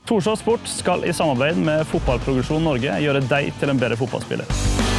Torshov Sport skal i samarbeid med Fotballprogresjon Norge gjøre deg til en bedre fotballspiller.